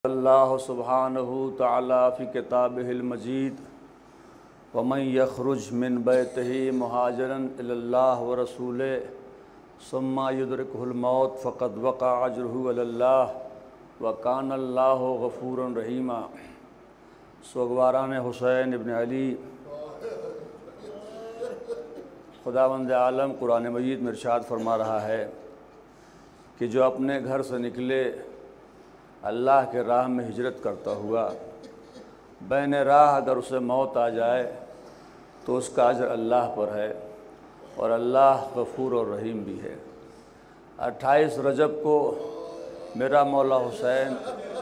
अल्लाह सुब्हानहु तआला फ़ी किताबिहिल मजीद वमन यख़रुज मिन बैतिही मुहाजिरन इलल्लाह व रसूलिही सुम्मा युदरिकुहुल मौत फ़क़द वक़अ अज्रुहु अलल्लाह व कानल्लाहु गफ़ूरन रहीमा। सोगवारान हुसैन इब्न अली खुदावंद आलम कुरान मजीद में इरशाद फरमा रहा है कि जो अपने घर से निकले अल्लाह के राह में हिजरत करता हुआ बैन राह अगर उसे मौत आ जाए तो उसका अजर अल्लाह पर है और अल्लाह गफ़ूर और रहीम भी है। 28 रजब को मेरा मौला हुसैन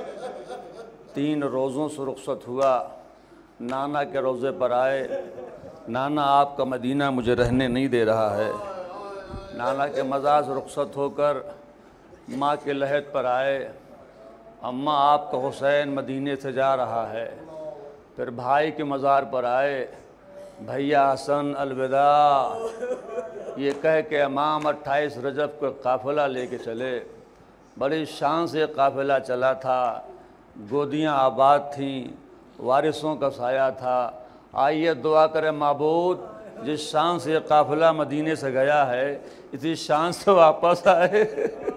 3 रोज़ों से रुखसत हुआ, नाना के रोज़े पर आए। नाना आपका मदीना मुझे रहने नहीं दे रहा है। नाना के मज़ार से रुखसत होकर माँ के लहद पर आए, अम्मा आपका हुसैन मदीने से जा रहा है। फिर भाई के मज़ार पर आए, भैया हसन अलविदा, ये कह के इमाम 28 रजब को काफ़िला लेके चले। बड़ी शान से काफ़िला चला था, गोदियाँ आबाद थीं, वारिसों का साया था। आइए दुआ करें माबूद, जिस शान से काफ़िला मदीने से गया है इसी शान से वापस आए।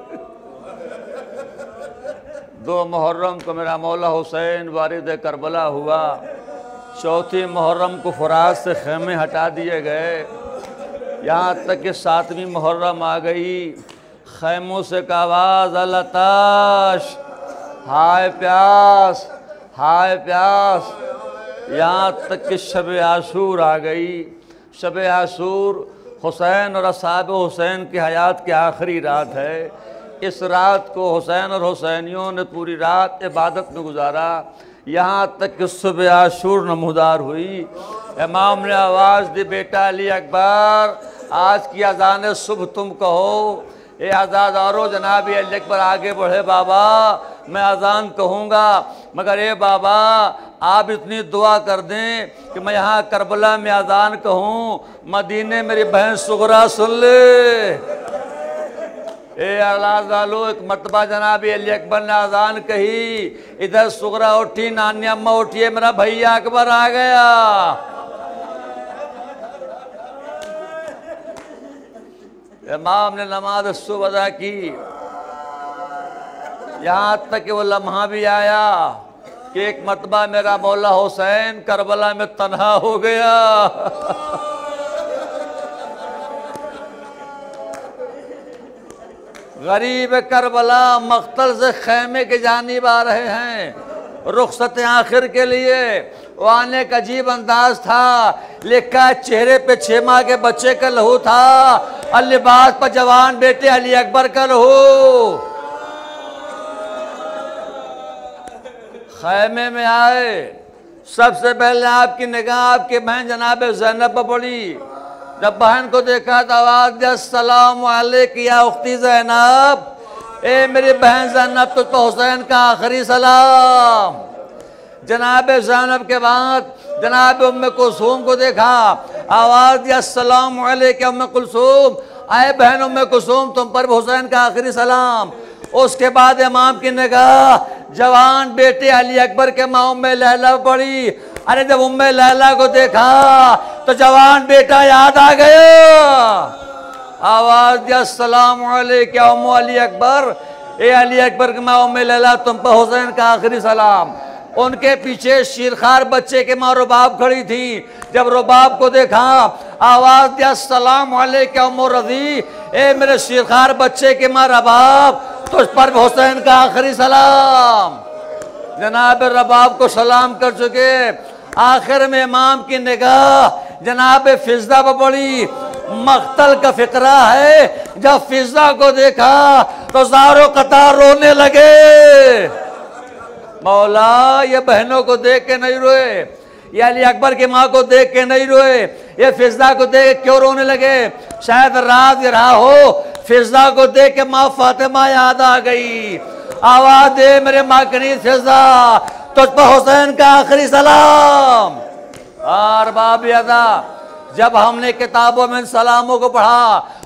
2 मुहर्रम को मेरा मौला हुसैन वारिद करबला हुआ। 4 मुहर्रम को फराज से खेमे हटा दिए गए, यहाँ तक कि 7वीं मुहर्रम आ गई। खैमों से का आवाज़ अलताश, हाय प्यास, हाय प्यास। यहाँ तक कि शब आशूर आ गई। शब आशूर हुसैन और असहाब हुसैन की हयात की आखिरी रात है। इस रात को हुसैन और हुसैनियों ने पूरी रात इबादत में गुजारा, यहाँ तक कि सुबह आशूर नमूदार हुई। इमाम ने आवाज़ दी, बेटा अली अकबर, आज की अज़ान सुबह तुम कहो। ये आज़ादारो जनाब अली अकबर आगे बढ़े, बाबा मैं अज़ान कहूँगा, मगर ए बाबा आप इतनी दुआ कर दें कि मैं यहाँ करबला में अज़ान कहूँ, मदीने मेरी बहन सुगरा सुन ले। ए अल्लाह, एक मरतबा जनाब अली अकबर ने अज़ान कही, इधर सुगरा उठी, नानी अम्मा उठिए, मेरा भैया अकबर आ गया। इमाम ने नमाज सुबह अदा की। यहाँ तक कि वो लम्हा भी आया कि एक मरतबा मेरा मौला हुसैन करबला में तन्हा हो गया। गरीब करबला मख्तल से खैमे के जानिब आ रहे हैं रुखसत आखिर के लिए। वो आने का अजीब अंदाज था, लिखा चेहरे पे 6 माह के बच्चे का लहू था और लिबास पर जवान बेटे अली अकबर का लहू। खैमे में आए, सबसे पहले आपकी निगाह आपकी बहन जनाब ज़ैनब पर पड़ी। जब बहन को देखा तो आवाज़ दिया, अस्सलाम वालेकुम या उख्ती ज़ैनब, ए मेरी बहन ज़ैनब, तो हुसैन का आखिरी सलाम। जनाब ज़ैनब के बाद जनाब उम्मे कुलसूम को देखा, आवाज़ दिया, अस्सलाम वालेकुम उम्मे कुलसूम, आए बहन उम्मे कुलसूम, तुम पर हुसैन का आखिरी सलाम। उसके बाद इमाम की निगाह जवान बेटे अली अकबर के माँ उम्मे लैला पड़ी। अरे जब उम्मे लैला को देखा तो जवान बेटा याद आ गया। आवाज़ दिया, अस्सलाम वालेकुम अली अकबर, ए अली अकबर के माँ उम्मे लैला, तुम पर हुसैन का आखिरी सलाम। उनके पीछे शीरखार बच्चे के माँ रुबाब खड़ी थी। जब रुबाब को देखा, आवाज़ दिया, अस्सलाम वालेकुम रज़ी, ए मेरे शीरखार बच्चे के माँ रबाब, तुझ पर हुसैन का आखिरी सलाम। जनाब रबाब को सलाम कर चुके। आखिर में इमाम की निगाह जनाब फिज़ा पर पड़ी। मख्तल का फिक्रा है, जब फिज़ा को देखा तो ज़ारो कतार रोने लगे। मौला, ये बहनों को देख के नहीं रोए, ये अली अकबर की माँ को देख के नहीं रोए, ये फिज़ा को देख क्यों रोने लगे? शायद राज रहा हो, फिज़ा को देख के माँ फातिमा याद आ गई। आवाज़ दे मेरे माकनी फिज़ा, तुझ पर हुसैन का आखिरी सलाम। और बाब अदा, जब हमने किताबों में इन सलामों को पढ़ा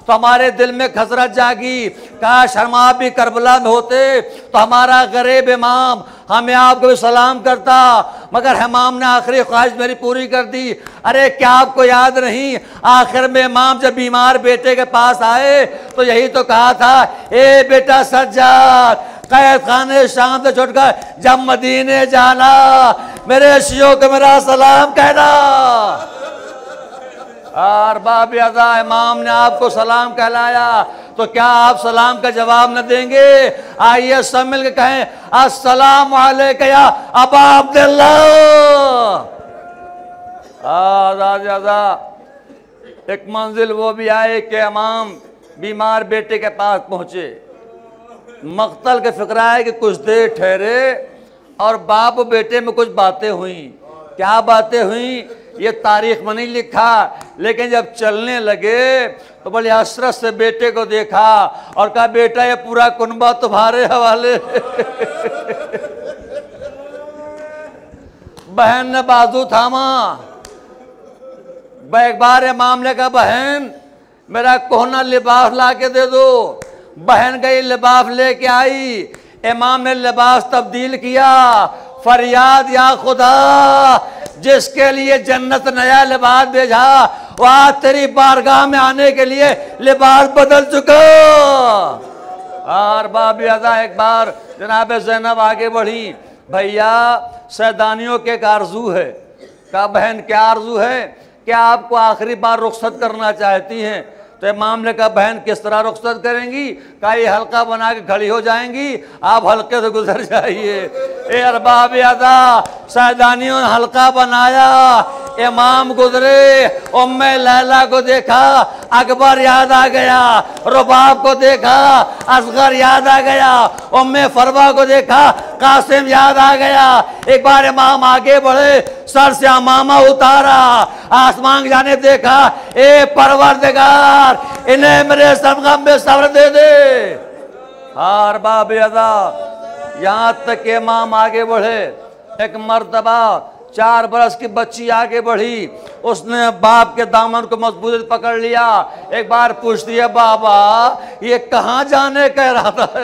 तो हमारे दिल में खसरत जागी, काश हम आप भी करबला में होते तो हमारा गरीब इमाम हमें आपको भी सलाम करता, मगर इमाम ने आखिरी ख्वाहिश मेरी पूरी कर दी। अरे क्या आपको याद नहीं, आखिर में इमाम जब बीमार बेटे के पास आए तो यही तो कहा था, ए बेटा सज्जाद, कैद खाने शाम से छुटकर जब मदीने जाना, मेरे शियों को मेरा सलाम कहना। और बाब अदा इमाम ने आपको सलाम कहलाया तो क्या आप सलाम का जवाब न देंगे? आइए सब मिल के कहें, अस्सलाम वालेकुम या अबा अब्दुल्लाह। एक मंजिल वो भी आए कि इमाम बीमार बेटे के पास पहुंचे। मक्तल के फिक्र है कि कुछ देर ठहरे और बाप बेटे में कुछ बातें हुई। क्या बातें हुई ये तारीख में नहीं लिखा, लेकिन जब चलने लगे तो बड़ी हसरत से बेटे को देखा और कहा, बेटा ये पूरा कुनबा तुम्हारे हवाले। बहन ने बाजू थामा। एक बार इमाम ने कहा, बहन मेरा कोहना लिबास ला के दे दो। बहन गई, लिबास लेके आई। इमाम ने लिबास तब्दील किया। फरियाद या खुदा, जिसके लिए जन्नत नया लिबास भेजा, वो आज तेरी बारगाह में आने के लिए लिबास बदल चुका। और बाबी अदा एक बार जनाब ज़ैनब आगे बढ़ी, भैया सैदानियों के एक आरजू है। कहा, बहन क्या आरजू है? क्या आपको आखिरी बार रुखसत करना चाहती हैं? तो इमाम ने कहा, बहन किस तरह रुखसत करेंगी? कहा, ये हल्का बना के खड़ी हो जाएंगी, आप हल्के से गुजर जाइए। ए अरबाब अदा, सैदानियों ने हल्का बनाया, इमाम गुजरे। उम्मे लैला को देखा, अकबर याद आ गया। रुबाब को देखा, असगर याद आ गया। उम्मे फरवा को देखा, कासिम याद आ गया। एक बार इमाम आगे बढ़े, सर से अमामा उतारा, आसमान जाने देखा, ए परवरदिगार इन्हें मेरे सरगम में सब्र दे दे। हार बाब अदा, यहां तक के इमाम आगे बढ़े। एक मर्तबा 4 बरस की बच्ची आगे बढ़ी, उसने बाप के दामन को मजबूती से पकड़ लिया। एक बार पूछती है, बाबा ये कहाँ जाने का इरादा है?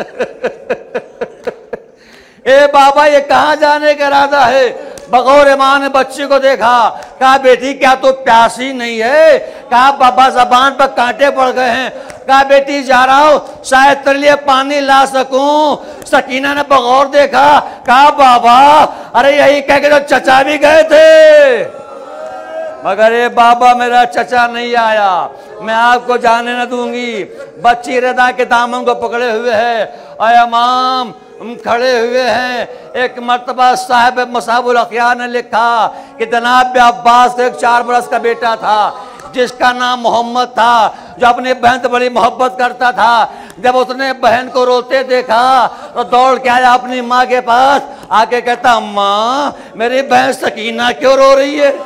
ए बाबा ये कहाँ जाने का इरादा है? बगौर मां ने बच्ची को देखा, कहा, बेटी क्या तो प्यासी नहीं है? कहा, बाबा जबान पर कांटे पड़ गए हैं। कहा, बेटी जा रहा हूं, शायद तेरे लिए पानी ला सकूं। सकीना ने बगौर देखा, कहा, बाबा अरे यही कह के तो चचा भी गए थे, मगर ये बाबा मेरा चचा नहीं आया, मैं आपको जाने न दूंगी। बच्ची रदा के दामन को पकड़े हुए है और इमाम खड़े हुए हैं। एक मर्तबा साहिब मसाबुल अखियार ने लिखा कि जनाब अब्बास एक 4 बरस का बेटा था जिसका नाम मोहम्मद था, जो अपनी बहन से बड़ी मोहब्बत करता था। जब उसने बहन को रोते देखा तो दौड़ के आया अपनी माँ के पास, आके कहता, माँ मेरी बहन सकीना क्यों रो रही है?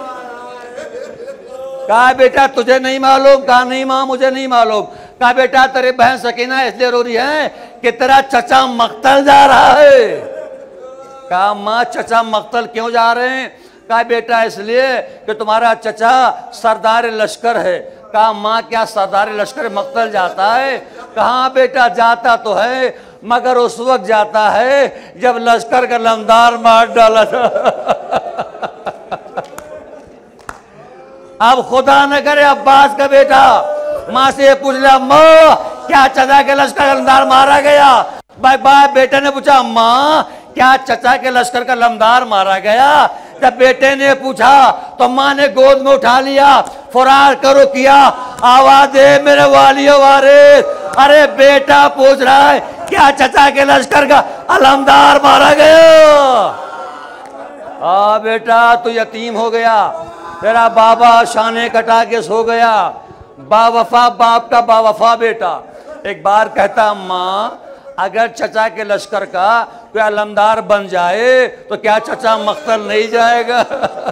कहा, बेटा तुझे नहीं मालूम? कहा, नहीं माँ मुझे नहीं मालूम। कहा, बेटा तेरी बहन सकीना इसलिए रो रही है कि तेरा चचा मक्तल जा रहा है। कहा, माँ चचा मक्तल क्यों जा रहे हैं? कहा, बेटा इसलिए कि तुम्हारा चचा सरदार लश्कर है। कहा, माँ क्या सरदार लश्कर मक्तल जाता है? कहा, बेटा जाता तो है, मगर उस वक्त जाता है जब लश्कर का लमदार मार डाला था। अब खुदा न करे अब्बास का बेटा माँ से पूछ लिया, माँ क्या चचा के लश्कर का लमदार मारा गया? भाई बेटे ने पूछा, माँ क्या चचा के लश्कर का लमदार मारा गया? जब बेटे ने पूछा तो माँ ने गोद में उठा लिया, फरार करो किया, आवाज दे मेरे वालियों वारिस। अरे बेटा पूछ रहा है क्या चचा के लश्कर का अलमदार मारा गया? बेटा तू यतीम हो गया, तेरा बाबा शाने कटा के सो गया। बावफा बाप का बावफा बेटा। एक बार कहता, माँ अगर चचा के लश्कर का कोई अलमदार बन जाए तो क्या चचा मक्तल नहीं जाएगा?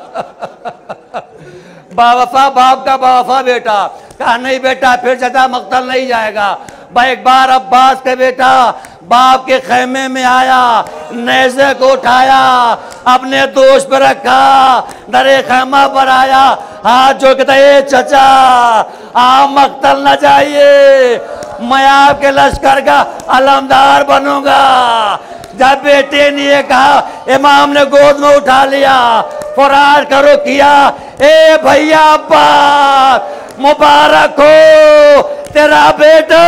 बावफा बाप का बावफा बेटा। कहा, नहीं बेटा फिर चचा मक्तल नहीं जाएगा। भाई एक बार अब्बास का बेटा बाप के खेमे में आया, नेज़े को उठाया, अपने दोष पर रखा, दरे खेमा पर आया, हाथ जो कहता है चचा आप मक्तल न जाइए, मैं आपके लश्कर का अलमदार बनूंगा। जब बेटे ने ये कहा, इमाम ने गोद में उठा लिया, फरार करो किया, ए भैया अब्बास मुबारक हो, तेरा बेटा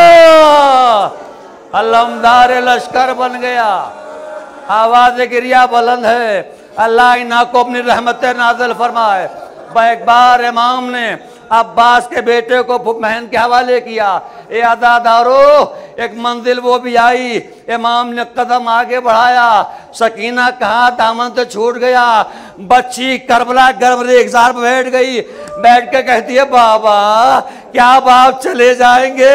अलमदार लश्कर बन गया। आवाज गिरिया बुलंद है, अल्लाह इन्हा को अपनी रहमत नाज़िल फरमाए। एक बार इमाम ने अब्बास के बेटे को बहन के हवाले किया। ए अदादारो, एक मंजिल वो भी आई, इमाम ने कदम आगे बढ़ाया, सकीना कहा दामन तो छूट गया, बच्ची करबला गर्भ रेगिस्तान पर बैठ गई, बैठ के कहती है बाबा क्या बाप चले जाएंगे?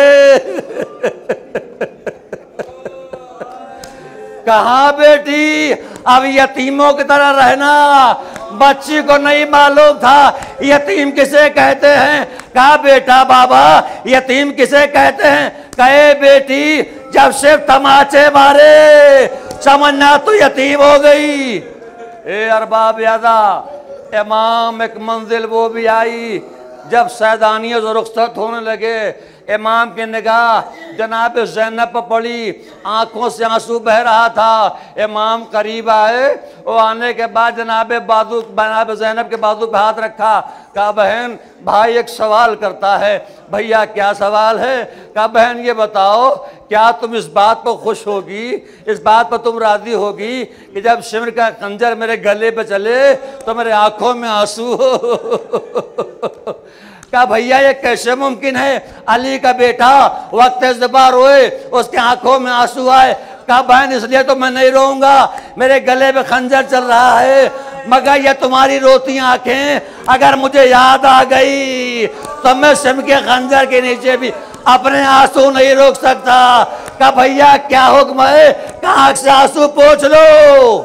कहा बेटी अब यतीमों की तरह रहना। बच्ची को नहीं मालूम था यतीम किसे कहते हैं। कहा बेटा बाबा यतीम किसे कहते हैं? कहे बेटी जब सिर्फ तमाचे मारे समझना तो यतीम हो गई। ए अरबाब यादा, इमाम एक मंजिल वो भी आई जब सैदानियों से रुखसत होने लगे, इमाम की निगाह जनाब ज़ैनब पर पड़ी, आंखों से आंसू बह रहा था। इमाम करीब आए, वो आने के बाद जनाब ज़ैनब के बाजू पे हाथ रखा, कहा बहन भाई एक सवाल करता है। भैया क्या सवाल है? कहा बहन ये बताओ क्या तुम इस बात पर खुश होगी, इस बात पर तुम राजी होगी कि जब शिमर का खंजर मेरे गले पे चले तो मेरे आंखों में आंसू हो? कहा भैया ये कैसे मुमकिन है? अली का बेटा वक्त ज़बा रोए उसके आंखों में आंसू आए। कहा बहन इसलिए तो मैं नहीं रोऊंगा, मेरे गले में खंजर चल रहा है, मगर ये तुम्हारी रोती आंखें अगर मुझे याद आ गई तो मैं सिम के खंजर के नीचे भी अपने आंसू नहीं रोक सकता। कहा भैया क्या हुक्म है? कहा से आंसू पोंछ लो।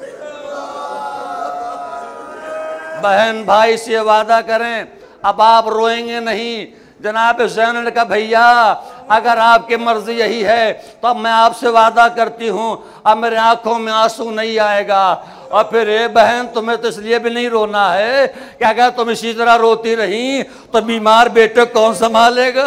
बहन भाई से वादा करें अब आप रोएंगे नहीं। जनाब ज़ैनब ने कहा भैया अगर आपकी मर्जी यही है तो अब मैं आपसे वादा करती हूँ अब मेरे आंखों में आंसू नहीं आएगा। और फिर ए बहन तुम्हें तो इसलिए भी नहीं रोना है कि अगर तुम इसी तरह रोती रही तो बीमार बेटे कौन संभालेगा?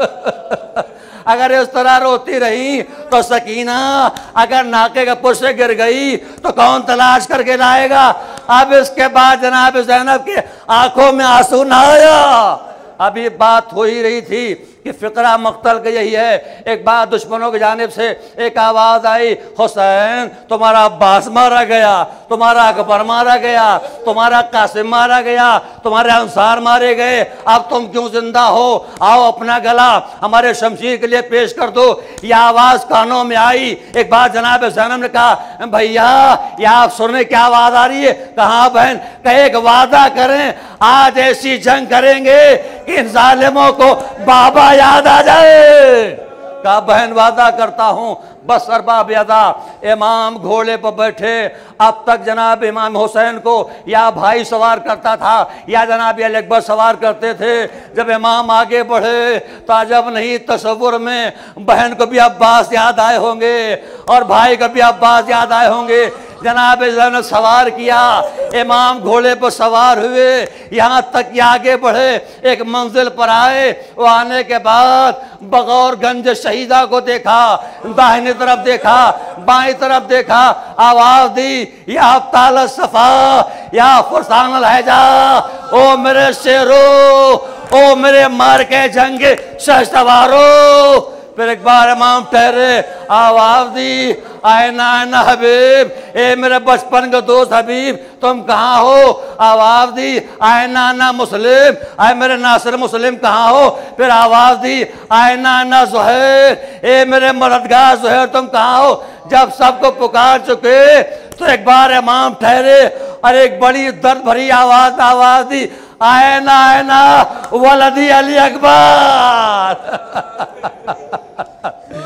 अगर इस तरह रोती रही तो सकीना अगर नाके का पुश से गिर गई तो कौन तलाश करके लाएगा? अब इसके बाद जनाब ज़ैनब के आंखों में आंसू ना आया। अभी बात हो ही रही थी कि फिक्रा मक्तल का यही है। एक बार दुश्मनों की जानिब से एक आवाज़ आई, हुसैन तुम्हारा अब्बास मारा गया, तुम्हारा अकबर मारा गया, तुम्हारा कासिम मारा गया, तुम्हारे अंसार मारे गए, अब तुम क्यों जिंदा हो? आओ अपना गला हमारे शमशीर के लिए पेश कर दो। यह आवाज़ कानों में आई। एक बार जनाब ज़ैनब ने कहा भैया ये आप सुनने की आवाज़ आ रही है? कहा बहन? कहे एक वादा करें आज ऐसी जंग करेंगे कि इन जालिमों को बाबा याद आ जाए। कहा बहन वादा करता हूं। बस अरबाब यादा इमाम घोड़े पर बैठे। अब तक जनाब इमाम हुसैन को या भाई सवार करता था या जनाब अली अकबर सवार करते थे। जब इमाम आगे बढ़े तो अजब नहीं तसव्वुर में बहन को भी अब्बास याद आए होंगे और भाई को भी अब्बास याद आए होंगे। जनाब ज़ैनब सवार किया, इमाम घोड़े पर सवार हुए, यहाँ तक कि आगे बढ़े, एक मंजिल पर आए। वो आने के बाद बगौरगंज शहीदा को देखा, दाहिनी तरफ देखा, बाएं तरफ देखा, आवाज दी या अब्ताल सफा या फुरसान अलहजा, ओ मेरे शेरो, ओ मेरे मार के जंग शहसवारो। फिर एक बार इमाम ठहरे, आवाज दी आयना आयना हबीब, ए मेरे बचपन का दोस्त हबीब तुम कहाँ हो? आवाज दी आयना आना मुस्लिम, आए मेरे नासिर मुस्लिम कहाँ हो? फिर आवाज दी आयना आना ज़ुहैर, ए मेरे मददगार ज़ुहैर तुम कहाँ हो? जब सबको पुकार चुके तो एक बार इमाम ठहरे और एक बड़ी दर्द भरी आवाज दी आयना आयना वलदी अली अकबर।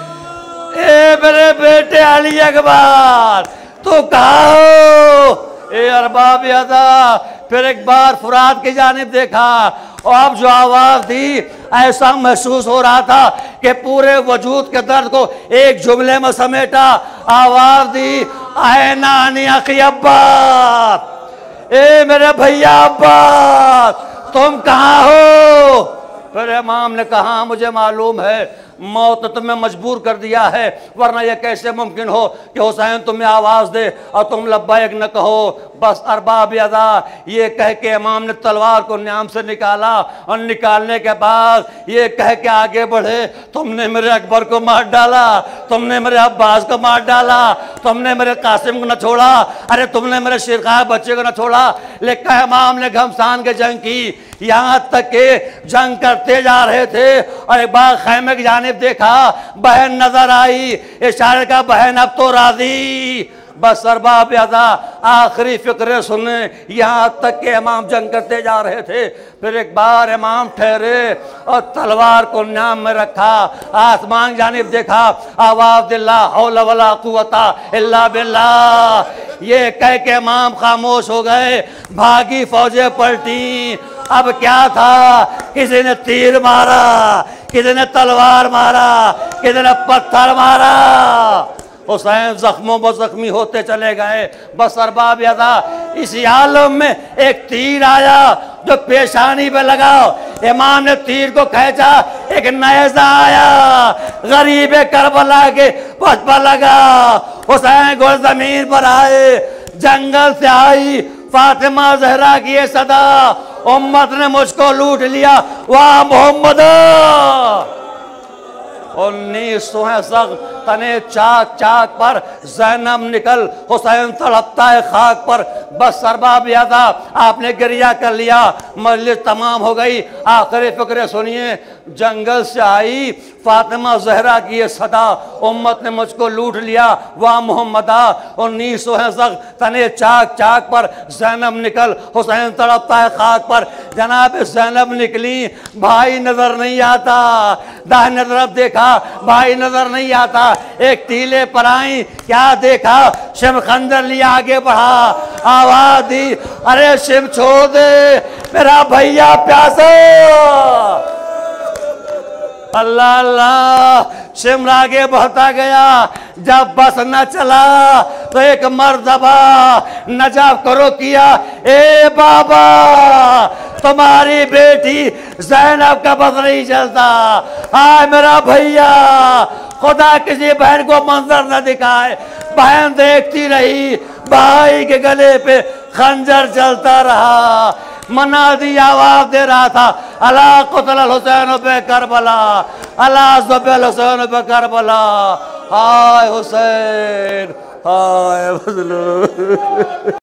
ए मेरे बेटे अली अकबर तू कहाँ हो? ए अरबाब अदा। फिर एक बार फुरात की जानिब देखा और अब जो आवाज दी ऐसा महसूस हो रहा था कि पूरे वजूद के दर्द को एक जुमले में समेटा। आवाज दी, आए नानी अखी अब्बास, ए मेरे भैया अब्बास तुम कहाँ हो? फिर इमाम ने कहा, मुझे मालूम है मौत ने तुम्हें मजबूर कर दिया है, वरना यह कैसे मुमकिन हो कि हुसैन तुम्हें आवाज दे और तुम लब्बैक न कहो। बस अरबाब अदा ये कह के इमाम ने तलवार को न्याम से निकाला और निकालने के बाद ये कह के आगे बढ़े, तुमने मेरे अकबर को मार डाला, तुमने मेरे अब्बास को मार डाला, तुमने मेरे कासिम को न छोड़ा, अरे तुमने मेरे शिरखाह बच्चे को न छोड़ा। लेकिन इमाम ने घमसान के जंग की, यहाँ तक के जंग करते जा रहे थे और एक बार खैमे की जानिब देखा, बहन नजर आई, इशारे का बहन अब तो राजी। बस अरबाब अदा आखिरी फिक्रे सुने, यहाँ तक के इमाम जंग करते जा रहे थे। फिर एक बार इमाम ठहरे और तलवार को न्याम में रखा, आसमान जानिब देखा, आवाज दिल्ला हौला वला कुव्वता इल्ला बिल्लाह। ये कह के इमाम खामोश हो गए, भागी फौजें पलटी। अब क्या था, किसी ने तीर मारा, किसी ने तलवार मारा, किसी ने पत्थर मारा। हुसैन जख्मों ब जख्मी होते चले गए। बस अरबाब अदा इसी आलम में एक तीर आया जो पेशानी पे लगा, इमाम ने तीर को खींचा, एक नेज़ा आया गरीब करबला के पथ पर लगा। हुसैन गोल जमीन पर आए, जंगल से आई फातिमा जहरा की ये सदा, उम्मत ने मुझको लूट लिया वाह मोहम्मद। 19 तने चाक चाक पर ज़ैनब निकल, हुसैन तड़पता है खाक पर। बस अरबाब अदा आपने गिरिया कर लिया, मजलिस तमाम हो गई। आखिरी फिक्रे सुनिए, जंगल से आई फातिमा जहरा की ये सदा, उम्मत ने मुझको लूट लिया वाह मोहम्मदा। 19 तने चाक चाक पर ज़ैनब निकल, हुसैन तड़पता है खाक पर। जनाब ज़ैनब निकली, भाई नजर नहीं आता, दाहिने तरफ देखा भाई नजर नहीं आता, एक टीले पर आई, क्या देखा, शिम खंजर लिया आगे बढ़ा, आवाज दी, अरे शिम छोड़ दे मेरा भैया प्यासा। अल्लाह अल्लाह, शिम आगे बढ़ता गया। जब बस न चला तो एक मर्तबा नजाब करो किया, ए बाबा तुम्हारी बेटी ज़ैनब का बस नहीं चलता, हाय मेरा भैया खुदा किसी बहन को मंजर न दिखाए। बहन देखती रही, भाई के गले पे खंजर चलता रहा। मनादी आवाज दे रहा था, अला क़ुतल हुसैन बे करबला, अला ज़ुबिल हुसैन बे करबला, हाय हुसैन हाय मज़लूम।